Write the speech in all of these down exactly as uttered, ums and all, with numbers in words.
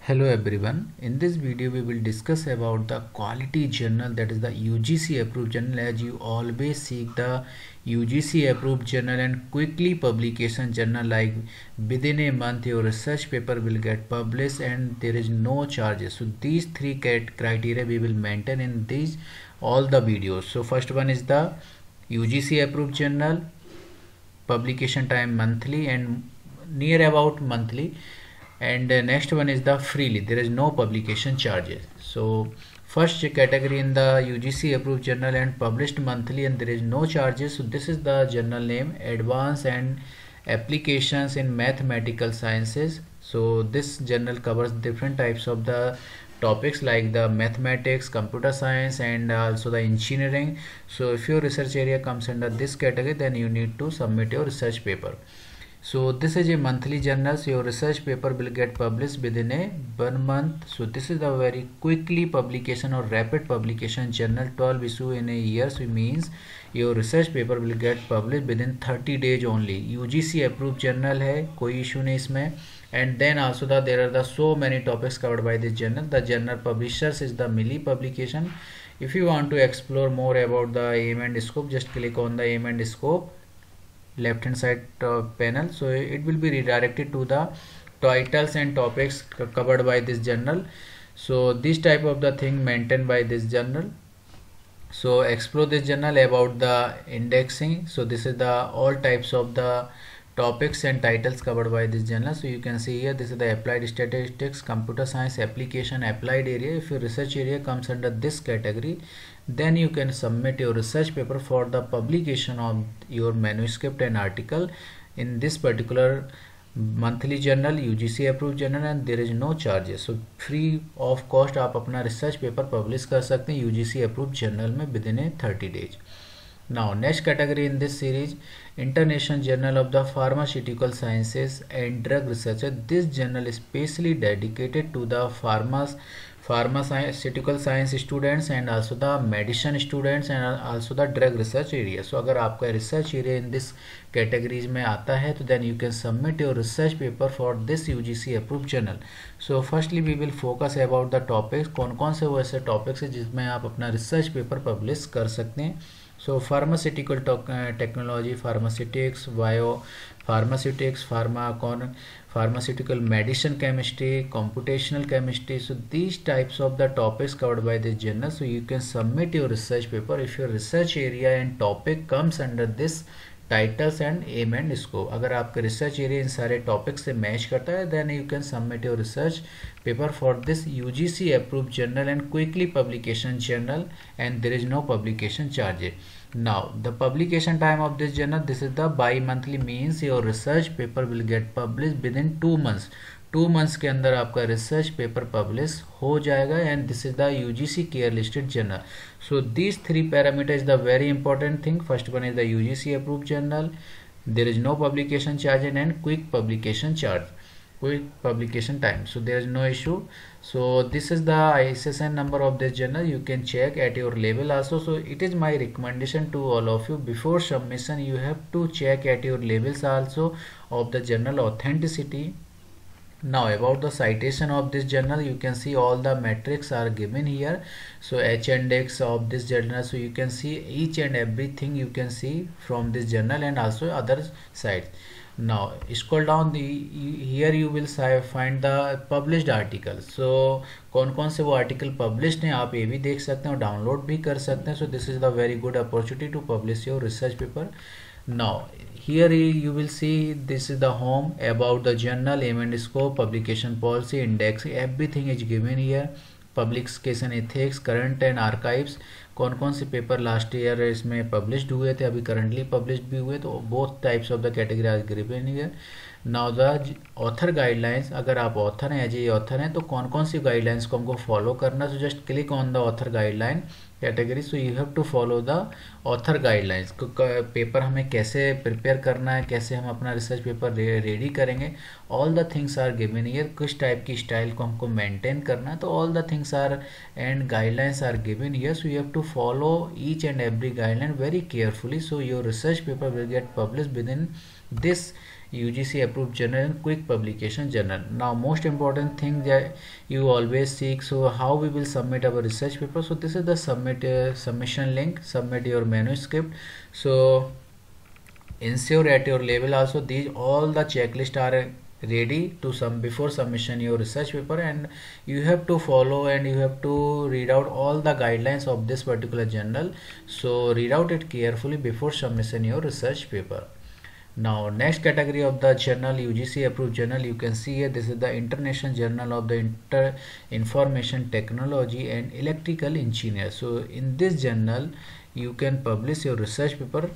Hello everyone. In this video we will discuss about the quality journal, that is the U G C approved journal. As you always seek the U G C approved journal and quickly publication journal, like within a month your research paper will get published and there is no charges. So these three criteria we will maintain in these all the videos. So first one is the U G C approved journal, publication time monthly and near about monthly, and uh, next one is the freely, there is no publication charges. So first category in the U G C approved journal and published monthly and there is no charges. So this is the journal name, Advance and Applications in Mathematical Sciences. So this journal covers different types of the topics like the mathematics, computer science and also the engineering. So if your research area comes under this category, then you need to submit your research paper. So this is a monthly journal, so your research paper will get published within a one month. So this is the very quickly publication or rapid publication journal, twelve issue in a year. So it means your research paper will get published within thirty days only. U G C approved journal है, कोई issue नहीं इसमें. And then also the there are the so many topics covered by this journal. The journal publishers is the Milli publication. If you want to explore more about the aim and scope, just click on the aim and scope left hand side uh, panel. So it will be redirected to the titles and topics covered by this journal. So this type of the thing maintained by this journal. So explore this journal about the indexing. So this is the all types of the topics and titles covered by this journal. So you can see here, this is the applied statistics, computer science, application, applied area. If your research area comes under this category, then you can submit your research paper for the publication of your manuscript and article in this particular monthly journal, U G C approved journal, and there is no charges. So free of cost आप अपना research paper publish कर सकते हैं U G C approved journal में within a thirty days. Now next category in this series, International Journal of the Pharmaceutical Sciences and Drug Research. This journal is specially dedicated to the pharma pharmaceutical science students and also the medicine students and also the drug research area. So अगर आपका research area in this categories में आता है तो then you can submit your research paper for this U G C approved journal. So firstly we will focus about the topics, कौन कौन से वो ऐसे topics है जिसमें आप अपना research paper publish कर सकते हैं. So pharmaceutical technology, pharmaceutics, bio pharmaceutics, pharmacon, pharmaceutical medicine chemistry, computational chemistry. So these types of the topics covered by this journal. So you can submit your research paper if your research area and topic comes under this titles and aim and scope. अगर आपका research area इन सारे topics से match करता है, then you can submit your research paper for this U G C approved journal and quickly publication journal, and there is no publication charge. Now the publication time of this journal, this is the bi-monthly, means your research paper will get published within two months. Two months के अंदर आपका research paper publish हो जाएगा and this is the UGC care listed journal. So this three parameter is the very important thing. First one is the UGC approved journal, there is no publication charge and quick publication charge, quick publication time. So there is no issue. So this is the I S S N number of this journal. You can check at your level also. So it is my recommendation to all of you, before submission you have to check at your levels also of the journal authenticity. Now about the citation of this journal, you can see all the metrics are given here. So H index of this journal, so you can see each and everything you can see from this journal and also other sites. Now scroll down, the here you will find the published articles. So कौन कौन से वो article published हैं आप ये भी देख सकते हैं और डाउनलोड भी कर सकते हैं. So this is the very good opportunity to publish your research paper. Now here you will see this is the home, about the journal, aim and scope, publication policy, index, everything is given here. Publication ethics, current and archives, कौन कौन से paper last year इसमें published हुए थे, अभी currently published भी हुए, तो both types of the category are given here. Now the author guidelines, अगर आप ऑथर हैं, एज ए ऑथर हैं, तो कौन कौन सी गाइडलाइंस को हमको फॉलो करना. So just click on the author guideline category. So you have to follow the author guidelines. Paper हमें कैसे प्रिपेयर करना है, कैसे हम अपना रिसर्च पेपर रेडी करेंगे, all the things are given here. किस टाइप की स्टाइल को हमको मेंटेन करना है, तो all the things are and guidelines are given here. So you have to follow each and every guideline very carefully, so your research paper will get published within this U G C approved journal and quick publication journal. Now most important thing that you always seek, so how we will submit our research paper. So this is the submit uh, submission link. Submit your manuscript. So ensure at your level also these all the checklist are ready to some before submission your research paper, and you have to follow and you have to read out all the guidelines of this particular journal. So read out it carefully before submission your research paper. Now next category of the journal, U G C approved journal, you can see here this is the International Journal of the Inter Information Technology and Electrical Engineer. So in this journal you can publish your research paper.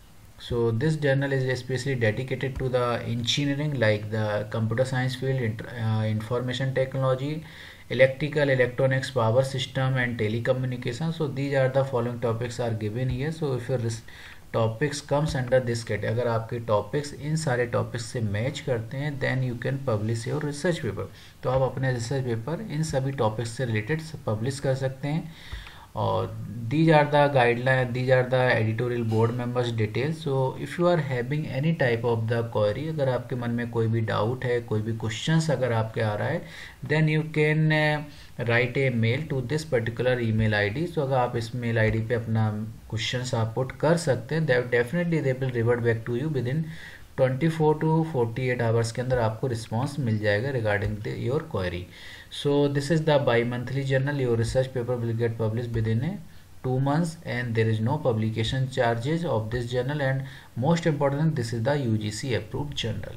So this journal is especially dedicated to the engineering like the computer science field, uh, information technology, electrical, electronics, power system and telecommunication. So these are the following topics are given here. So if your topics comes under this category, अगर आपके topics in सारे topics से match करते हैं then you can publish your research paper. तो आप अपने research paper in सभी टॉपिक्स से रिलेटेड पब्लिश कर सकते हैं। और these are the guideline, these are the editorial board members details. So if you are having any type of the query, अगर आपके मन में कोई भी डाउट है, कोई भी क्वेश्चंस अगर आपके आ रहा है then you can write a mail to this particular email ID. सो अगर आप इस मेल आईडी पे अपना क्वेश्चंस आप पुट कर सकते हैं, that definitely they will revert back to you within twenty four to forty eight hours के अंदर आपको रिस्पॉन्स मिल जाएगा regarding your query. So this is the bi-monthly journal. Your research paper will get published within a two months and there is no publication charges of this journal, and most important this is the U G C approved journal.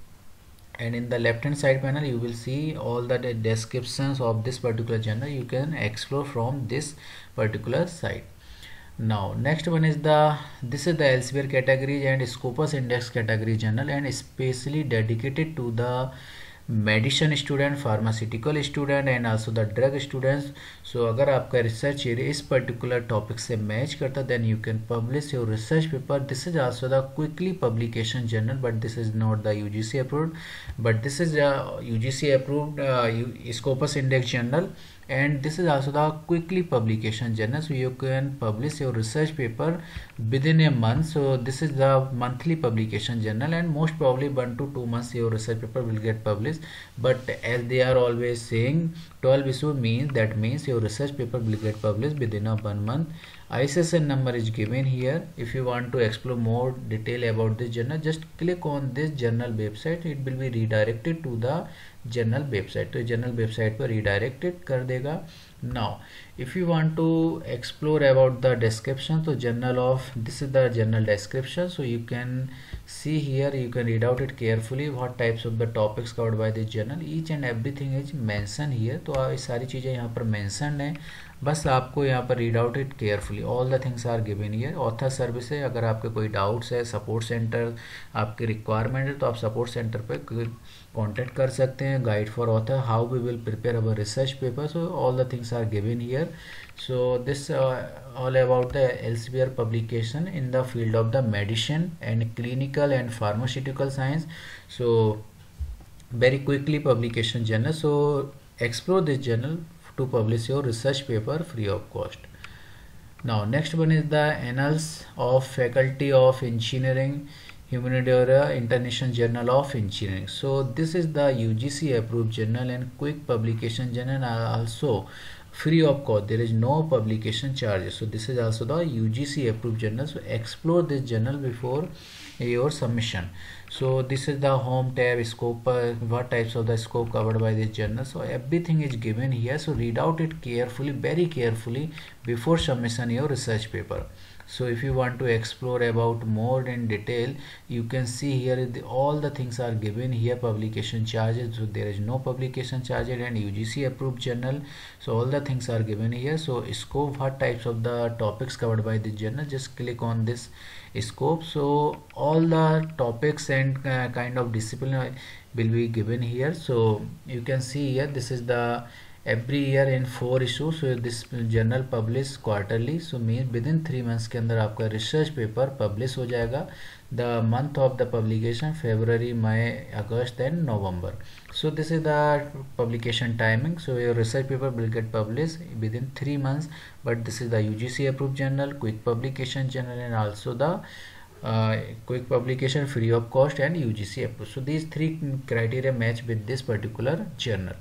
And in the left hand side panel you will see all the descriptions of this particular journal. You can explore from this particular site. Now next one is the this is the Elsevier category and Scopus Index category journal, and especially dedicated to the medicine student, pharmaceutical student and also the drug students. So अगर आपका research area इस particular topic से match करता then you can publish your research paper. This is also the quickly publication journal, but this is not the UGC approved, but this is UGC approved Scopus index journal, and this is also the quickly publication journal. So you can publish your research paper within a month. So this is the monthly publication journal, and most probably one to two months your research paper will get published. But as they are always saying twelve issue means that means your research paper will get published within a one month. I S S N number is given here. If you want to explore more detail about this journal, just click on this journal website. It will be redirected to the journal website. तो journal website पर redirected कर देगा। Now if you want to explore about the description, so journal of this is the journal description. So you can see here, you can read out it carefully what types of the topics covered by this journal. Each and everything is mentioned here. तो ये सारी चीज़ें यहाँ पर mentioned हैं, बस आपको यहाँ पर read out it carefully. All the things are given here. Author service है, अगर आपके कोई डाउट्स है, सपोर्ट सेंटर आपकी रिक्वायरमेंट है तो आप सपोर्ट सेंटर पे कांटेक्ट कर सकते हैं। Guide for author, how we will prepare our research paper, so all the things are given here. So this all about the Elsevier publication in the field of the medicine and clinical and pharmaceutical science. So very quickly publication journal, so explore this journal to publish your research paper free of cost. Now next one is the Annals of Faculty of Engineering Humaniora International Journal of Engineering. So this is the U G C approved journal and quick publication journal, also free of cost. There is no publication charges. So this is also the U G C approved journal. So explore this journal before your submission. So this is the home tab, scope, uh, what types of the scope covered by this journal. So everything is given here. So read out it carefully, very carefully before submission your research paper. So if you want to explore about more in detail, you can see here the, all the things are given here. Publication charges, so there is no publication charges, and U G C approved journal. So all the things are given here. So scope, what types of the topics covered by this journal, just click on this scope. So all the topics and uh, kind of discipline will be given here. So you can see here, this is the every year in four issues. So this journal publish quarterly, so means within three months के अंदर आपका research paper publish हो जाएगा. The month of the publication February, May, August and November. So this is the publication timing. So your research paper will get published within three months, but this is the U G C approved journal, quick publication journal, and also the uh, quick publication, free of cost, and U G C approved. So these three criteria match with this particular journal.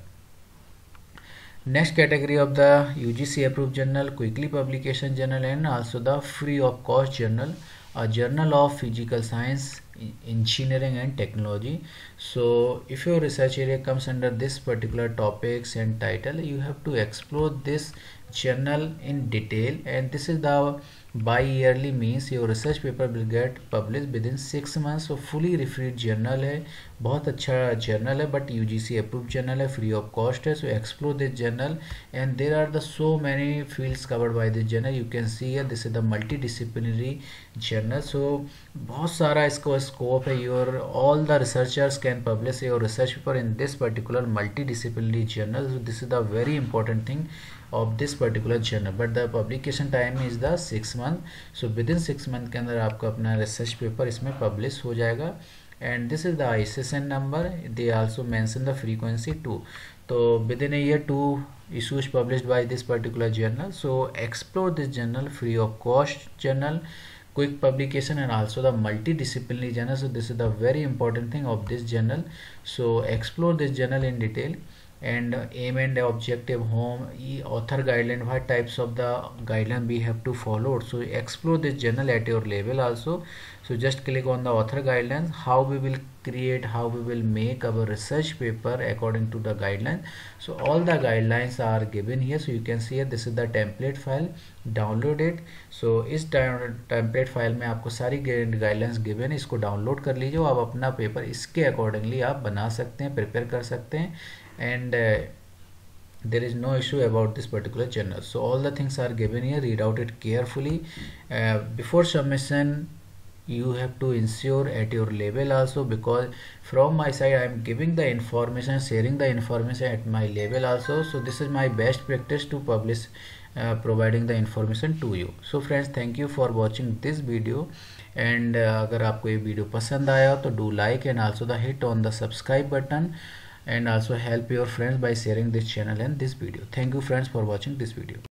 Next category of the U G C approved journal, quickly publication journal, and also the free of cost journal, a journal of physical science, engineering and technology. So if your research area comes under this particular topics and title, you have to explore this journal in detail, and this is the bi-yearly, means your research paper will get published within six months. So fully reviewed journal है, बहुत अच्छा journal है, but U G C approved journal है, free of cost है. So explore this journal, and there are the so many fields covered by this journal. You can see here, this is the multidisciplinary journal. So बहुत सारा इसको scope है. Your all the researchers can publish your research paper in this particular multidisciplinary journal. So this is the very important thing of this particular journal, but the publication time is the six month. So within six month के अंदर आपका अपना research paper इसमें publish हो जाएगा. And this is the I S S N number. They also mention the frequency too. So within a year, two issues published by this particular journal. So explore this journal, free of cost journal, quick publication, and also the multidisciplinary journal. So this is the very important thing of this journal. So explore this journal in detail. And uh, aim and objective, home, e author guideline, what types of the guideline we have to follow. So explore this journal at your level also. So just click on the author guidelines, how we will create, how we will make our research paper according to the guidelines. So all the guidelines are given here. So you can see here, this is the template file, download it. So इस template file में आपको सारी guidelines given है, इसको download कर लीजिए. आप अपना पेपर इसके accordingly आप बना सकते हैं, prepare कर सकते हैं. And uh, there is no issue about this particular journal. So all the things are given here, read out it carefully. Uh, before submission, you have to ensure at your level also, because from my side I am giving the information, sharing the information at my level also. So this is my best practice to publish, uh, providing the information to you. So friends, thank you for watching this video. And uh, अगर आपको ये video पसंद आया तो do like and also the hit on the subscribe button, and also help your friends by sharing this channel and this video. Thank you friends for watching this video.